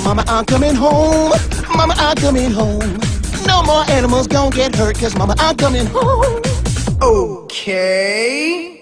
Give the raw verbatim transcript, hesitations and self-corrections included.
Mama, I'm coming home. Mama, I'm coming home. No more animals gon' get hurt, cause mama, I'm coming home. Okay.